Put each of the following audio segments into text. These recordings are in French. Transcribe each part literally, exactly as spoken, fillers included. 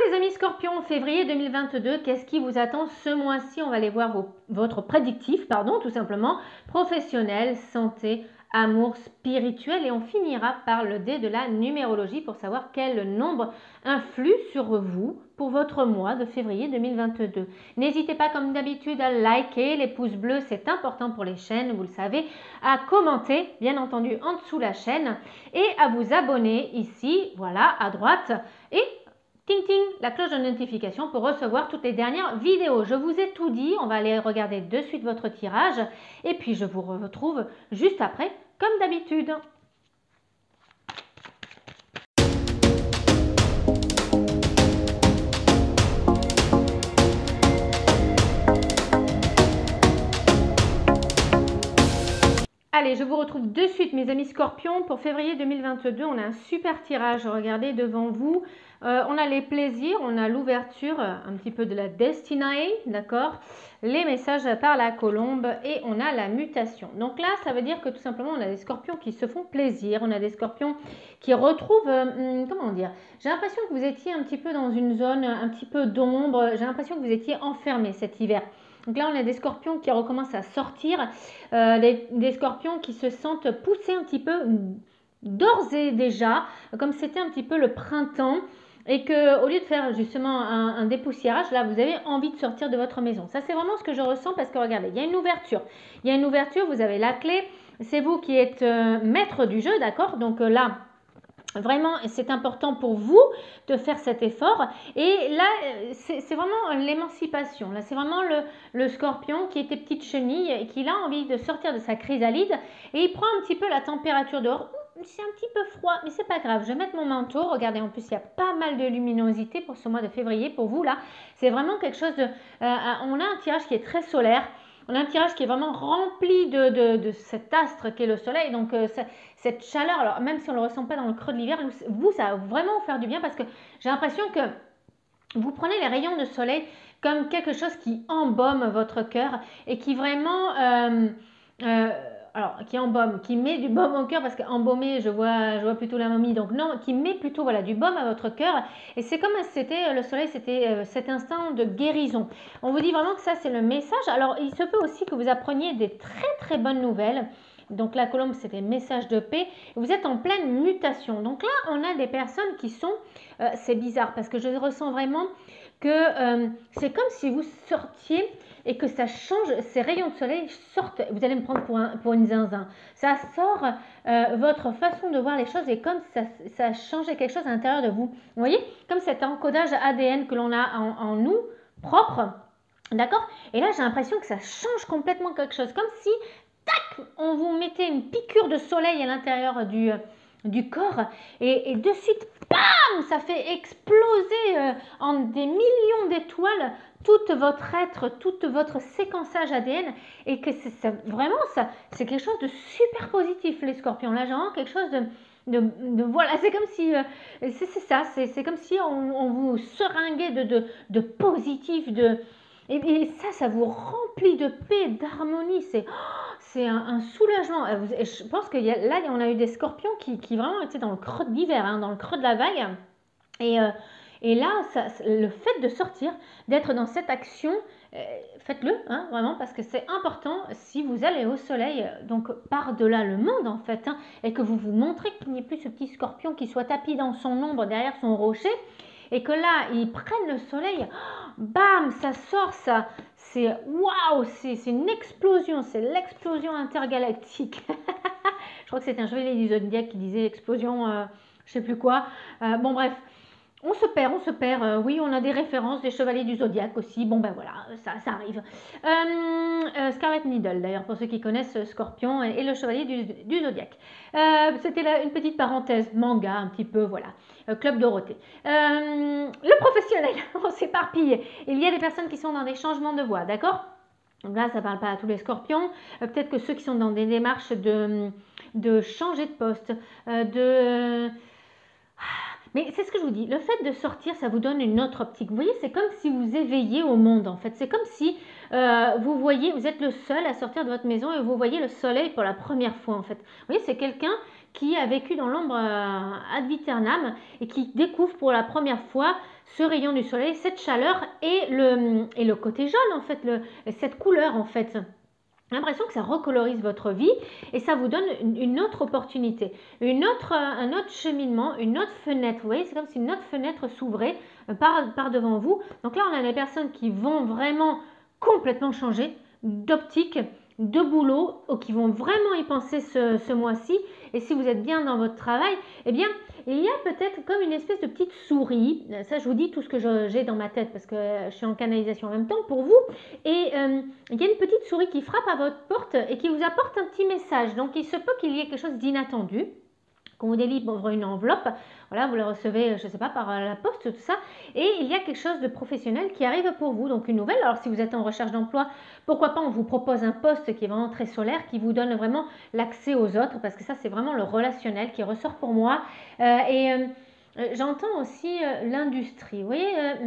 les amis scorpions, février deux mille vingt-deux, qu'est-ce qui vous attend ce mois-ci? On va aller voir vos, votre prédictif, pardon, tout simplement, professionnel, santé, amour, spirituel, et on finira par le dé de la numérologie pour savoir quel nombre influe sur vous pour votre mois de février deux mille vingt-deux. N'hésitez pas comme d'habitude à liker, les pouces bleus c'est important pour les chaînes, vous le savez, à commenter bien entendu en dessous la chaîne et à vous abonner ici, voilà, à droite, et ting ting, la cloche de notification pour recevoir toutes les dernières vidéos. Je vous ai tout dit, on va aller regarder de suite votre tirage et puis je vous retrouve juste après comme d'habitude. Allez, je vous retrouve de suite mes amis scorpions pour février deux mille vingt-deux. On a un super tirage, regardez devant vous. Euh, on a les plaisirs, on a l'ouverture, un petit peu de la destinée, d'accord, les messages par la colombe et on a la mutation. Donc là, ça veut dire que tout simplement, on a des scorpions qui se font plaisir, on a des scorpions qui retrouvent, euh, comment dire, j'ai l'impression que vous étiez un petit peu dans une zone un petit peu d'ombre, j'ai l'impression que vous étiez enfermé cet hiver. Donc là, on a des scorpions qui recommencent à sortir, euh, les, des scorpions qui se sentent poussés un petit peu d'ores et déjà, comme c'était un petit peu le printemps, et que au lieu de faire justement un, un dépoussiérage, là, vous avez envie de sortir de votre maison. Ça, c'est vraiment ce que je ressens parce que regardez, il y a une ouverture. Il y a une ouverture, vous avez la clé, c'est vous qui êtes euh, maître du jeu, d'accord? Donc euh, là, vraiment, c'est important pour vous de faire cet effort. Et là, c'est vraiment l'émancipation. Là, c'est vraiment le, le scorpion qui était petite chenille et qui a envie de sortir de sa chrysalide. Et il prend un petit peu la température dehors. C'est un petit peu froid, mais c'est pas grave. Je vais mettre mon manteau. Regardez, en plus, il y a pas mal de luminosité pour ce mois de février. Pour vous, là, c'est vraiment quelque chose de... Euh, on a un tirage qui est très solaire. On a un tirage qui est vraiment rempli de, de, de cet astre qui est le soleil. Donc, euh, cette chaleur, alors même si on ne le ressent pas dans le creux de l'hiver, vous, ça va vraiment vous faire du bien parce que j'ai l'impression que vous prenez les rayons de soleil comme quelque chose qui embaume votre cœur et qui vraiment... Euh, euh, alors, qui embaume, qui met du baume au cœur, parce qu'embaumer, je vois, je vois plutôt la momie, donc non, qui met plutôt voilà, du baume à votre cœur. Et c'est comme si c'était le soleil, c'était euh, cet instant de guérison. On vous dit vraiment que ça, c'est le message. Alors, il se peut aussi que vous appreniez des très très bonnes nouvelles. Donc, la colombe, c'était message de paix. Vous êtes en pleine mutation. Donc là, on a des personnes qui sont... Euh, c'est bizarre, parce que je ressens vraiment que euh, c'est comme si vous sortiez... et que ça change, ces rayons de soleil sortent, vous allez me prendre pour, un, pour une zinzin, ça sort euh, votre façon de voir les choses et comme ça, ça change quelque chose à l'intérieur de vous. Vous voyez, comme cet encodage A D N que l'on a en, en nous, propre, d'accord? Et là, j'ai l'impression que ça change complètement quelque chose, comme si, tac, on vous mettait une piqûre de soleil à l'intérieur du... du corps et, et de suite, bam, ça fait exploser euh, en des millions d'étoiles tout votre être, tout votre séquençage A D N et que c'est ça, vraiment ça, c'est quelque chose de super positif les scorpions. Là, j'ai vraiment quelque chose de, de, de voilà, c'est comme si, euh, c'est ça, c'est comme si on, on vous seringuait de, de, de positif, de... Et, et ça, ça vous remplit de paix, d'harmonie, c'est... C'est un, un soulagement. Je pense que y a, là, on a eu des scorpions qui, qui vraiment étaient dans le creux de l'hiver, hein, dans le creux de la vague. Et, euh, et là, ça, le fait de sortir, d'être dans cette action, euh, faites-le, hein, vraiment, parce que c'est important si vous allez au soleil, donc par-delà le monde, en fait, hein, et que vous vous montrez qu'il n'y ait plus ce petit scorpion qui soit tapis dans son ombre derrière son rocher, et que là, ils prennent le soleil, bam, ça sort, ça... C'est waouh, c'est une explosion, c'est l'explosion intergalactique. Je crois que c'était un chevalier du Zodiac qui disait explosion, euh, je sais plus quoi. Euh, bon bref, on se perd, on se perd. Euh, oui, on a des références des chevaliers du Zodiac aussi. Bon ben voilà, ça, ça arrive. Euh, euh, Scarlet Needle d'ailleurs, pour ceux qui connaissent Scorpion et, et le chevalier du, du Zodiac. Euh, C'était une petite parenthèse, manga un petit peu, voilà. Euh, Club Dorothée. Euh, le professionnel, on s'éparpille. Il y a des personnes qui sont dans des changements de voie, d'accord? Donc là, ça ne parle pas à tous les scorpions. Euh, Peut-être que ceux qui sont dans des démarches de, de changer de poste, euh, de... Mais c'est ce que je vous dis, le fait de sortir, ça vous donne une autre optique. Vous voyez, c'est comme si vous éveillez au monde, en fait. C'est comme si euh, vous voyez, vous êtes le seul à sortir de votre maison et vous voyez le soleil pour la première fois, en fait. Vous voyez, c'est quelqu'un qui a vécu dans l'ombre euh, ad viternam et qui découvre pour la première fois ce rayon du soleil, cette chaleur et le, et le côté jaune en fait, le, cette couleur en fait. J'ai l'impression que ça recolorise votre vie et ça vous donne une, une autre opportunité, une autre, un autre cheminement, une autre fenêtre. Vous voyez, c'est comme si une autre fenêtre s'ouvrait par, par devant vous. Donc là, on a des personnes qui vont vraiment complètement changer d'optique, de boulot, ou qui vont vraiment y penser ce, ce mois-ci. Et si vous êtes bien dans votre travail, eh bien, il y a peut-être comme une espèce de petite souris. Ça, je vous dis tout ce que j'ai dans ma tête parce que je suis en canalisation en même temps pour vous. Et euh, il y a une petite souris qui frappe à votre porte et qui vous apporte un petit message. Donc, il se peut qu'il y ait quelque chose d'inattendu. Quand vous délivre une enveloppe, voilà, vous la recevez, je ne sais pas, par la poste, tout ça, et il y a quelque chose de professionnel qui arrive pour vous, donc une nouvelle. Alors si vous êtes en recherche d'emploi, pourquoi pas on vous propose un poste qui est vraiment très solaire, qui vous donne vraiment l'accès aux autres, parce que ça c'est vraiment le relationnel qui ressort pour moi. Euh, et euh, j'entends aussi euh, l'industrie, vous voyez, euh,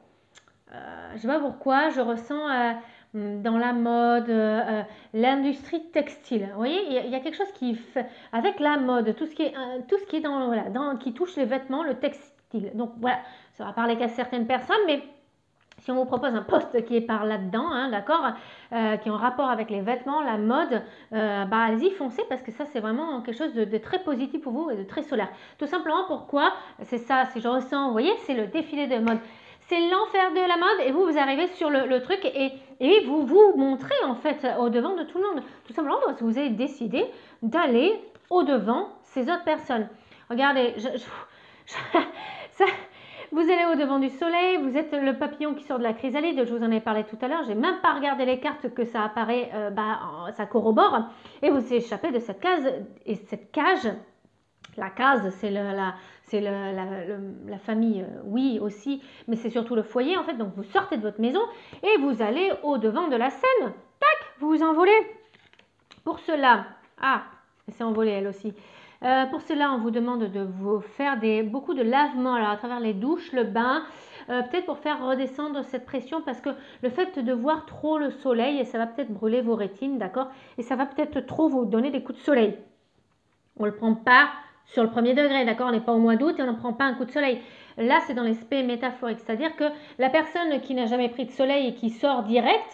euh, je ne sais pas pourquoi, je ressens... Euh, dans la mode, euh, l'industrie textile. Vous voyez, il y, a, il y a quelque chose qui fait avec la mode, tout ce qui est, euh, tout ce qui est dans, voilà, dans, qui touche les vêtements, le textile. Donc voilà, ça va parler qu'à certaines personnes, mais si on vous propose un poste qui est par là-dedans, hein, d'accord, euh, qui est en rapport avec les vêtements, la mode, euh, bah allez-y, foncez parce que ça c'est vraiment quelque chose de, de très positif pour vous et de très solaire. Tout simplement pourquoi, c'est ça, si je ressens, vous voyez, c'est le défilé de mode. C'est l'enfer de la mode et vous, vous arrivez sur le, le truc et, et vous vous montrez en fait au devant de tout le monde. Tout simplement parce que vous avez décidé d'aller au devant ces autres personnes. Regardez, je, je, je, ça, vous allez au devant du soleil, vous êtes le papillon qui sort de la chrysalide, je vous en ai parlé tout à l'heure, j'ai même pas regardé les cartes que ça apparaît, euh, bah, ça corrobore et vous échappez de cette case et cette cage. La case, c'est la, c'est la, la, la famille, euh, oui aussi, mais c'est surtout le foyer en fait. Donc vous sortez de votre maison et vous allez au devant de la scène. Tac, vous vous envolez. Pour cela, ah, elle s'est envolée elle aussi. Euh, pour cela, on vous demande de vous faire des, beaucoup de lavements alors, à travers les douches, le bain, euh, peut-être pour faire redescendre cette pression parce que le fait de voir trop le soleil, ça va peut-être brûler vos rétines, d'accord? Et ça va peut-être trop vous donner des coups de soleil. On ne le prend pas sur le premier degré, d'accord? On n'est pas au mois d'août et on ne prend pas un coup de soleil. Là, c'est dans l'aspect métaphorique, c'est-à-dire que la personne qui n'a jamais pris de soleil et qui sort direct,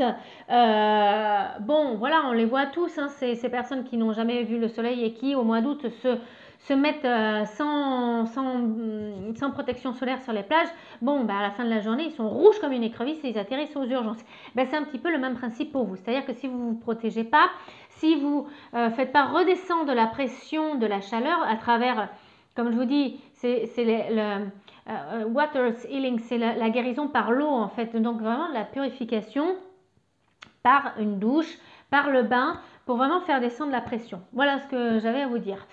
euh, bon, voilà, on les voit tous, hein, ces, ces personnes qui n'ont jamais vu le soleil et qui, au mois d'août, se, se mettent euh, sans, sans, sans protection solaire sur les plages. Bon, bah, à la fin de la journée, ils sont rouges comme une écrevisse et ils atterrissent aux urgences. Ben, c'est un petit peu le même principe pour vous, c'est-à-dire que si vous ne vous protégez pas, si vous ne euh, faites pas redescendre la pression de la chaleur à travers, comme je vous dis, c'est le euh, water healing, c'est la, la guérison par l'eau en fait. Donc vraiment la purification par une douche, par le bain, pour vraiment faire descendre la pression. Voilà ce que j'avais à vous dire.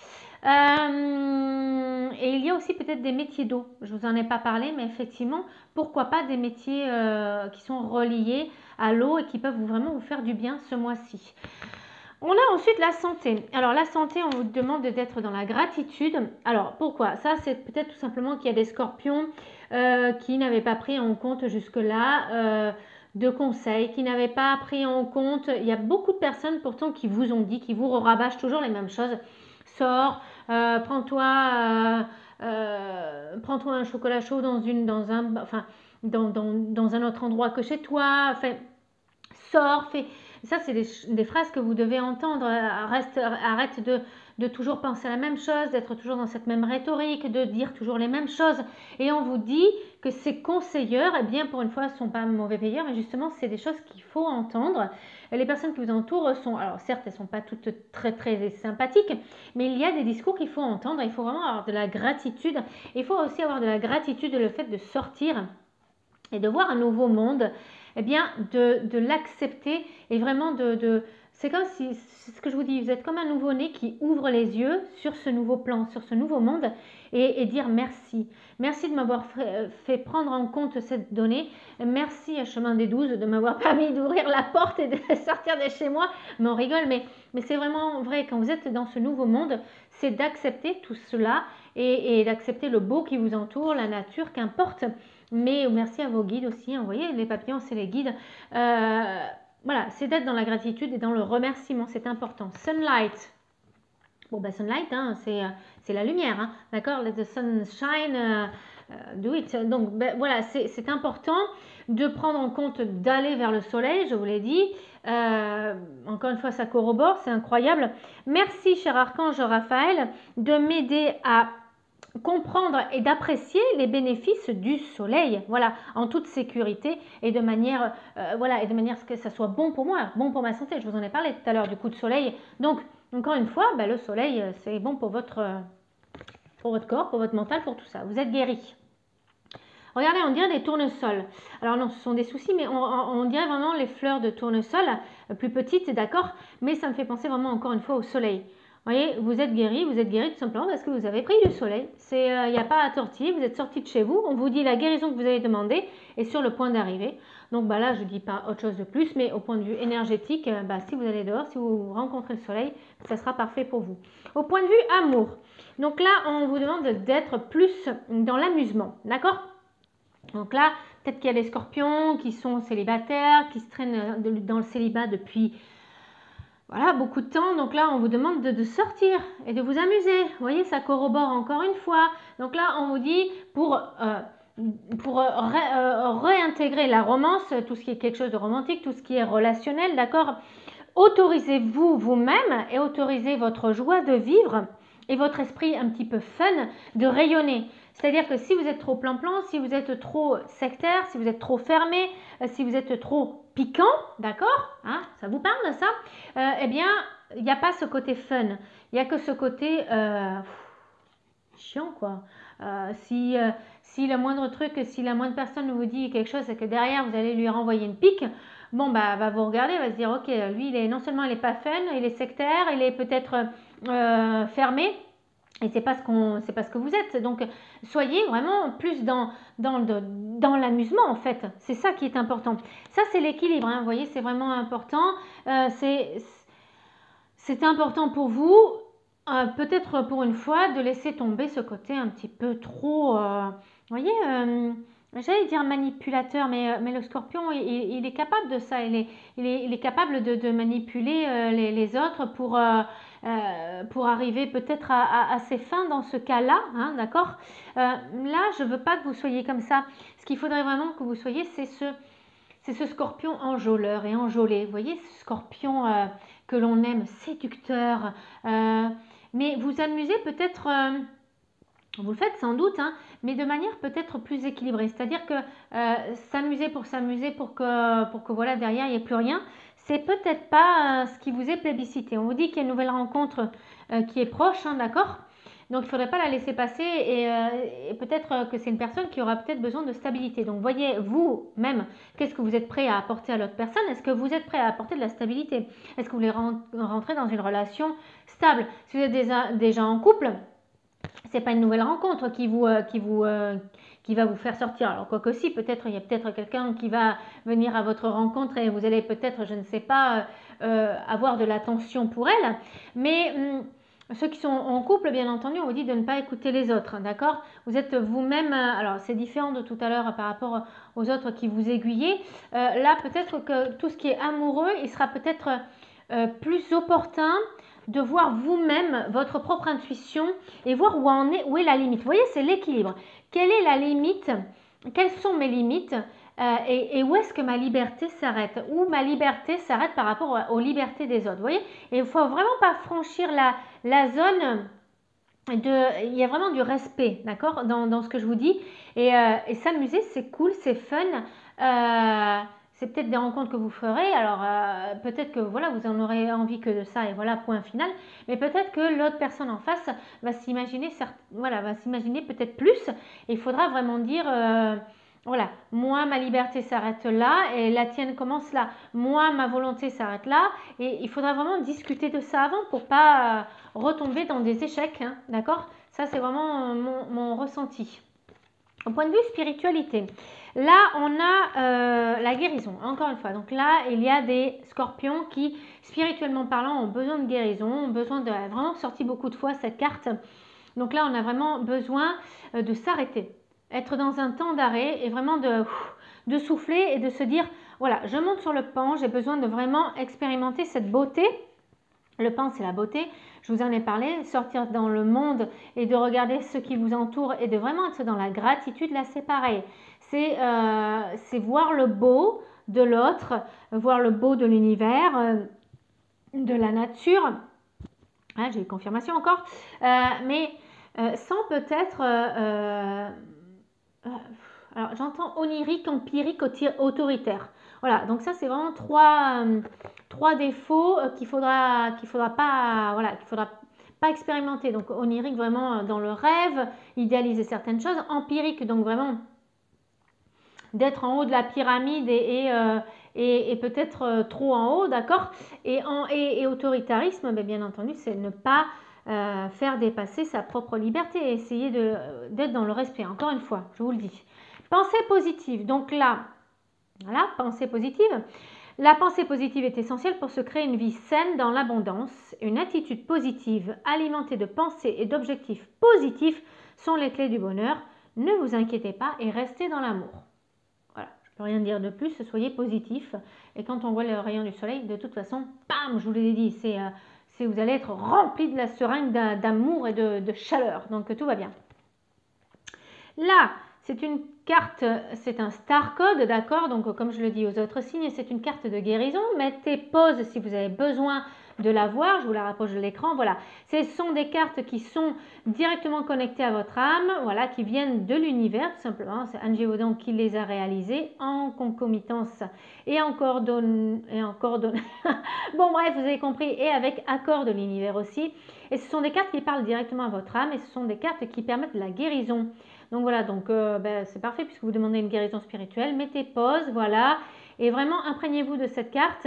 Euh, et il y a aussi peut-être des métiers d'eau. Je vous en ai pas parlé, mais effectivement, pourquoi pas des métiers euh, qui sont reliés à l'eau et qui peuvent vous, vraiment vous faire du bien ce mois-ci. On a ensuite la santé. Alors la santé, on vous demande d'être dans la gratitude. Alors pourquoi? Ça, c'est peut-être tout simplement qu'il y a des scorpions euh, qui n'avaient pas pris en compte jusque-là euh, de conseils, qui n'avaient pas pris en compte. Il y a beaucoup de personnes pourtant qui vous ont dit, qui vous rabâchent toujours les mêmes choses. Sors, euh, prends-toi euh, euh, prends-toi un chocolat chaud dans, une, dans, un, enfin, dans, dans, dans un autre endroit que chez toi. Enfin, sors, fais... Ça, c'est des, des phrases que vous devez entendre. Reste, arrête de, de toujours penser à la même chose, d'être toujours dans cette même rhétorique, de dire toujours les mêmes choses. Et on vous dit que ces conseilleurs, eh bien, pour une fois, ne sont pas mauvais payeurs, mais justement, c'est des choses qu'il faut entendre. Les personnes qui vous entourent sont, alors certes, elles ne sont pas toutes très, très sympathiques, mais il y a des discours qu'il faut entendre. Il faut vraiment avoir de la gratitude. Il faut aussi avoir de la gratitude, le fait de sortir et de voir un nouveau monde. Eh bien, de, de l'accepter et vraiment de... de c'est comme si, c'est ce que je vous dis, vous êtes comme un nouveau-né qui ouvre les yeux sur ce nouveau plan, sur ce nouveau monde et, et dire merci. Merci de m'avoir fait, fait prendre en compte cette donnée. Merci à Chemin des Douze de m'avoir permis d'ouvrir la porte et de sortir de chez moi. Mais on rigole, mais, mais c'est vraiment vrai. Quand vous êtes dans ce nouveau monde, c'est d'accepter tout cela et, et d'accepter le beau qui vous entoure, la nature, qu'importe. Mais merci à vos guides aussi, hein, vous voyez, les papillons, c'est les guides. Euh, voilà, c'est d'être dans la gratitude et dans le remerciement, c'est important. Sunlight, Bon, bah, sunlight, hein, c'est c'est la lumière, hein, d'accord? Let the sun shine, euh, euh, do it. Donc, ben, voilà, c'est important de prendre en compte d'aller vers le soleil, je vous l'ai dit. Euh, encore une fois, ça corrobore, c'est incroyable. Merci, cher archange Raphaël, de m'aider à comprendre et d'apprécier les bénéfices du soleil, voilà, en toute sécurité et de manière, euh, voilà, et de manière que ça soit bon pour moi, bon pour ma santé. Je vous en ai parlé tout à l'heure du coup de soleil. Donc, encore une fois, bah, le soleil, c'est bon pour votre, pour votre corps, pour votre mental, pour tout ça. Vous êtes guéri. Regardez, on dirait des tournesols. Alors non, ce sont des soucis, mais on, on dirait vraiment les fleurs de tournesol, plus petites, d'accord, mais ça me fait penser vraiment encore une fois au soleil. Vous voyez, vous êtes guéri, vous êtes guéri tout simplement parce que vous avez pris du soleil. Il n'y euh, a pas à tortiller, vous êtes sorti de chez vous. On vous dit la guérison que vous avez demandée est sur le point d'arriver. Donc bah, là, je ne dis pas autre chose de plus, mais au point de vue énergétique, euh, bah, si vous allez dehors, si vous rencontrez le soleil, ça sera parfait pour vous. Au point de vue amour, donc là, on vous demande d'être plus dans l'amusement, d'accord? Donc là, peut-être qu'il y a les scorpions qui sont célibataires, qui se traînent dans le célibat depuis voilà, beaucoup de temps. Donc là, on vous demande de, de sortir et de vous amuser. Vous voyez, ça corrobore encore une fois. Donc là, on vous dit pour, euh, pour ré, euh, réintégrer la romance, tout ce qui est quelque chose de romantique, tout ce qui est relationnel, d'accord? Autorisez-vous vous-même et autorisez votre joie de vivre et votre esprit un petit peu fun de rayonner. C'est-à-dire que si vous êtes trop plan-plan, si vous êtes trop sectaire, si vous êtes trop fermé, si vous êtes trop piquant, d'accord, hein, ça vous parle ça, euh, eh bien, il n'y a pas ce côté fun. Il n'y a que ce côté euh, chiant, quoi. Euh, si, euh, si le moindre truc, si la moindre personne vous dit quelque chose et que derrière, vous allez lui renvoyer une pique, bon, bah, va vous regarder, va se dire, ok, lui, il est, non seulement il n'est pas fun, il est sectaire, il est peut-être euh, fermé, et c'est pas ce qu'on, c'est pas ce que vous êtes. Donc, soyez vraiment plus dans, dans, de, dans l'amusement, en fait. C'est ça qui est important. Ça, c'est l'équilibre, hein. Vous voyez, c'est vraiment important. Euh, c'est, c'est important pour vous, euh, peut-être pour une fois, de laisser tomber ce côté un petit peu trop, euh, vous voyez, euh, j'allais dire manipulateur, mais, mais le scorpion, il, il est capable de ça. Il est, il est, il est capable de, de manipuler euh, les, les autres pour... Euh, Euh, pour arriver peut-être à, à, à ses fins dans ce cas-là, hein, d'accord? euh, Là, je ne veux pas que vous soyez comme ça. Ce qu'il faudrait vraiment que vous soyez, c'est ce, c'est ce scorpion enjôleur et enjôlé. Vous voyez, ce scorpion euh, que l'on aime, séducteur. Euh, mais vous amusez peut-être... Euh, vous le faites sans doute, hein, mais de manière peut-être plus équilibrée. C'est-à-dire que euh, s'amuser pour s'amuser, pour que, pour que voilà, derrière, il n'y ait plus rien, c'est peut-être pas euh, ce qui vous est plébiscité. On vous dit qu'il y a une nouvelle rencontre euh, qui est proche, hein, d'accord? Donc, il ne faudrait pas la laisser passer et, euh, et peut-être que c'est une personne qui aura peut-être besoin de stabilité. Donc, voyez vous-même, qu'est-ce que vous êtes prêt à apporter à l'autre personne? Est-ce que vous êtes prêt à apporter de la stabilité? Est-ce que vous voulez rentrer dans une relation stable? Si vous êtes déjà, déjà en couple, c'est pas une nouvelle rencontre qui vous, euh, qui vous, euh, qui va vous faire sortir. Alors quoi que si, peut-être il y a peut-être quelqu'un qui va venir à votre rencontre et vous allez peut-être, je ne sais pas, euh, avoir de l'attention pour elle. Mais hum, ceux qui sont en couple, bien entendu, on vous dit de ne pas écouter les autres, d'accord? Vous êtes vous-même, alors c'est différent de tout à l'heure par rapport aux autres qui vous aiguillez. Euh, là, peut-être que tout ce qui est amoureux, il sera peut-être euh, plus opportun de voir vous-même votre propre intuition et voir où en est, où est la limite. Vous voyez, c'est l'équilibre. Quelle est la limite? Quelles sont mes limites? euh, et, et où est-ce que ma liberté s'arrête? Où ma liberté s'arrête par rapport aux libertés des autres? Vous voyez? Et il ne faut vraiment pas franchir la, la zone de... Il y a vraiment du respect, d'accord, dans, dans ce que je vous dis. Et, euh, et s'amuser, c'est cool, c'est fun. Euh, C'est peut-être des rencontres que vous ferez, alors euh, peut-être que voilà, vous en aurez envie que de ça et voilà, point final. Mais peut-être que l'autre personne en face va s'imaginer, voilà, va s'imaginer peut-être plus. Et il faudra vraiment dire, euh, voilà, moi ma liberté s'arrête là et la tienne commence là. Moi ma volonté s'arrête là. Et il faudra vraiment discuter de ça avant pour pas euh, retomber dans des échecs, hein, d'accord? Ça c'est vraiment mon, mon ressenti. Au point de vue spiritualité, là on a euh, la guérison, encore une fois. Donc là il y a des scorpions qui spirituellement parlant ont besoin de guérison, ont besoin de vraiment sorti beaucoup de fois cette carte. Donc là on a vraiment besoin de s'arrêter, être dans un temps d'arrêt et vraiment de, de souffler et de se dire voilà, je monte sur le pan, j'ai besoin de vraiment expérimenter cette beauté. Le pan, c'est la beauté. Je vous en ai parlé, sortir dans le monde et de regarder ce qui vous entoure et de vraiment être dans la gratitude, là c'est pareil. C'est euh, c'est voir le beau de l'autre, voir le beau de l'univers, euh, de la nature. Ah, j'ai eu confirmation encore, euh, mais euh, sans peut-être... Euh, euh, alors j'entends onirique, empirique, autoritaire. Voilà, donc ça c'est vraiment trois, euh, trois défauts qu'il faudra, qu'il faudra pas, voilà, qu'il faudra pas expérimenter. Donc onirique vraiment dans le rêve, idéaliser certaines choses. Empirique donc vraiment d'être en haut de la pyramide et, et, euh, et, et peut-être euh, trop en haut, d'accord, et, et, et autoritarisme, bien, bien entendu, c'est ne pas euh, faire dépasser sa propre liberté et essayer d'être dans le respect. Encore une fois, je vous le dis. Pensée positive. Donc là, voilà, pensée positive. La pensée positive est essentielle pour se créer une vie saine dans l'abondance. Une attitude positive alimentée de pensées et d'objectifs positifs sont les clés du bonheur. Ne vous inquiétez pas et restez dans l'amour. Voilà, je ne peux rien dire de plus, soyez positif. Et quand on voit le rayon du soleil, de toute façon, bam, je vous l'ai dit, c'est, euh, c'est vous allez être rempli de la seringue d'amour et de, de chaleur. Donc tout va bien. Là, c'est une carte, c'est un star code, d'accord? Donc comme je le dis aux autres signes, c'est une carte de guérison. Mettez pause si vous avez besoin de la voir, je vous la rapproche de l'écran. Voilà, ce sont des cartes qui sont directement connectées à votre âme, voilà, qui viennent de l'univers tout simplement. C'est Angie Audin qui les a réalisées en concomitance et en coordonne, et en coordonne. Bon bref, vous avez compris, et avec accord de l'univers aussi. Et ce sont des cartes qui parlent directement à votre âme et ce sont des cartes qui permettent la guérison. Donc voilà, donc euh, ben, c'est parfait puisque vous demandez une guérison spirituelle. Mettez pause, voilà, et vraiment imprégnez-vous de cette carte.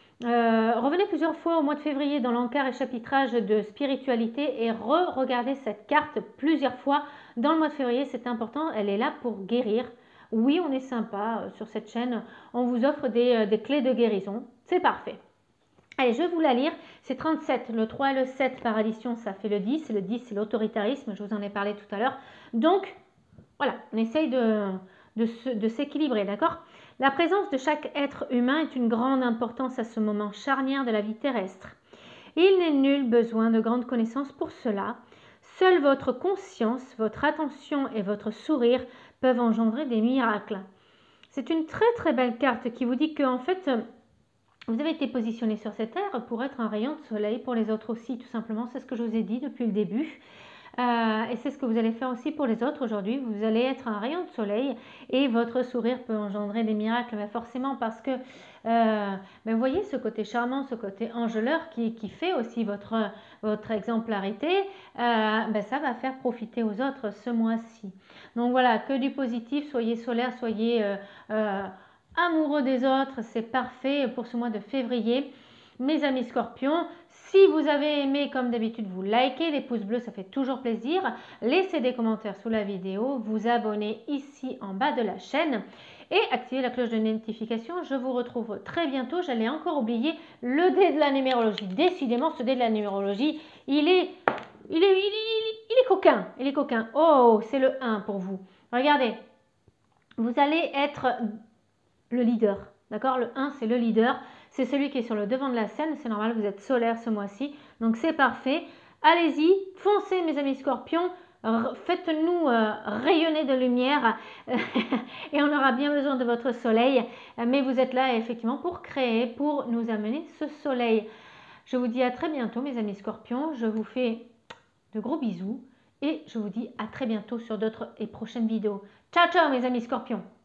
Euh, revenez plusieurs fois au mois de février dans l'encart et chapitrage de spiritualité et re-regardez cette carte plusieurs fois dans le mois de février. C'est important, elle est là pour guérir. Oui, on est sympa sur cette chaîne. On vous offre des, euh, des clés de guérison. C'est parfait. Allez, je vais vous la lire. C'est trente-sept. Le trois et le sept par addition, ça fait le dix. Le dix, c'est l'autoritarisme. Je vous en ai parlé tout à l'heure. Donc, voilà, on essaye de, de, de s'équilibrer, d'accord? La présence de chaque être humain est une grande importance à ce moment charnière de la vie terrestre. Il n'est nul besoin de grandes connaissances pour cela. Seule votre conscience, votre attention et votre sourire peuvent engendrer des miracles. C'est une très très belle carte qui vous dit que en fait, vous avez été positionné sur cette terre pour être un rayon de soleil pour les autres aussi, tout simplement. C'est ce que je vous ai dit depuis le début. Euh, et c'est ce que vous allez faire aussi pour les autres aujourd'hui. Vous allez être un rayon de soleil et votre sourire peut engendrer des miracles, mais forcément parce que euh, ben vous voyez ce côté charmant, ce côté enjôleur qui, qui fait aussi votre, votre exemplarité, euh, ben ça va faire profiter aux autres ce mois-ci. Donc voilà, que du positif, soyez solaire, soyez euh, euh, amoureux des autres, c'est parfait pour ce mois de février. Mes amis scorpions, si vous avez aimé, comme d'habitude, vous likez, les pouces bleus, ça fait toujours plaisir. Laissez des commentaires sous la vidéo, vous abonnez ici en bas de la chaîne et activez la cloche de notification. Je vous retrouve très bientôt. J'allais encore oublier le dé de la numérologie. Décidément, ce dé de la numérologie, il est, il est, il est, il est coquin. Il est coquin. Oh, c'est le un pour vous. Regardez, vous allez être le leader. D'accord? Le un, c'est le leader. C'est celui qui est sur le devant de la scène. C'est normal, vous êtes solaire ce mois-ci. Donc, c'est parfait. Allez-y, foncez mes amis scorpions. Faites-nous euh, rayonner de lumière et on aura bien besoin de votre soleil. Mais vous êtes là effectivement pour créer, pour nous amener ce soleil. Je vous dis à très bientôt mes amis scorpions. Je vous fais de gros bisous et je vous dis à très bientôt sur d'autres et prochaines vidéos. Ciao, ciao mes amis scorpions.